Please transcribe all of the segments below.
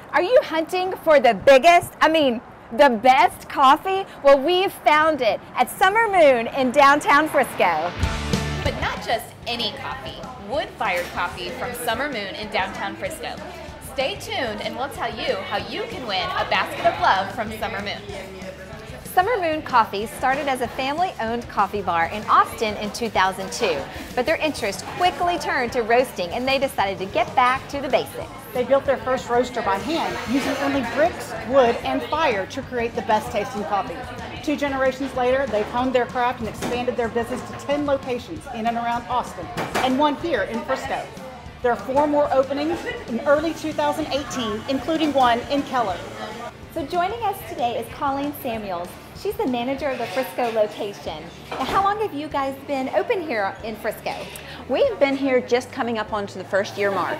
Are you hunting for the biggest, the best coffee? Well, we've found it at Summer Moon in downtown Frisco. But not just any coffee, wood-fired coffee from Summer Moon in downtown Frisco. Stay tuned and we'll tell you how you can win a basket of love from Summer Moon. Summer Moon Coffee started as a family-owned coffee bar in Austin in 2002, but their interest quickly turned to roasting and they decided to get back to the basics. They built their first roaster by hand, using only bricks, wood, and fire to create the best tasting coffee. 2 generations later, they've honed their craft and expanded their business to 10 locations in and around Austin, and 1 here in Frisco. There are 4 more openings in early 2018, including 1 in Keller. So joining us today is Colleen Samuels. She's the manager of the Frisco location. Now, how long have you guys been open here in Frisco? We've been here just coming up onto the 1st year mark.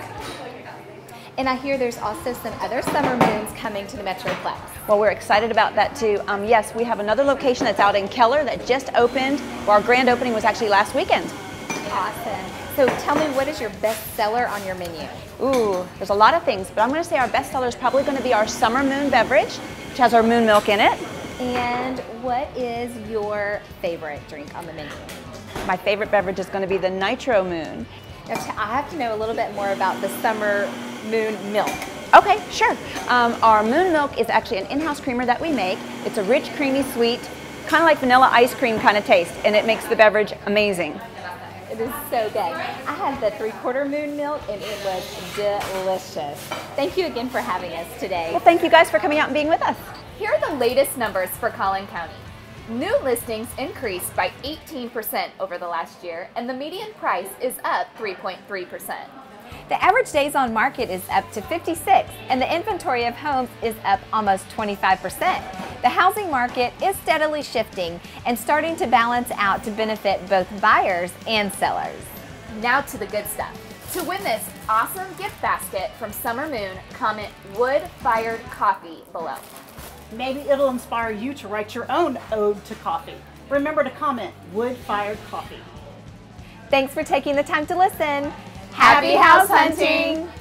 And I hear there's also some other Summer Moons coming to the Metroplex. Well, we're excited about that too. Yes, we have another location that's out in Keller that just opened. Well, our grand opening was actually last weekend. Awesome. So tell me, what is your best seller on your menu? Ooh, there's a lot of things, but I'm going to say our best seller is probably going to be our Summer Moon beverage, which has our moon milk in it. And what is your favorite drink on the menu? My favorite beverage is going to be the Nitro Moon. Now, I have to know a little bit more about the Summer Moon milk. Okay, sure. Our moon milk is actually an in-house creamer that we make. It's a rich, creamy, sweet, kind of like vanilla ice cream kind of taste, and it makes the beverage amazing. It is so good. I had the 3/4 moon milk and it was delicious. Thank you again for having us today. Well, thank you guys for coming out and being with us. Here are the latest numbers for Collin County. New listings increased by 18% over the last year, and the median price is up 3.3%. The average days on market is up to 56, and the inventory of homes is up almost 25%. The housing market is steadily shifting and starting to balance out to benefit both buyers and sellers. Now to the good stuff. To win this awesome gift basket from Summer Moon, comment wood-fired coffee below. Maybe it'll inspire you to write your own ode to coffee. Remember to comment wood-fired coffee. Thanks for taking the time to listen. Happy house hunting!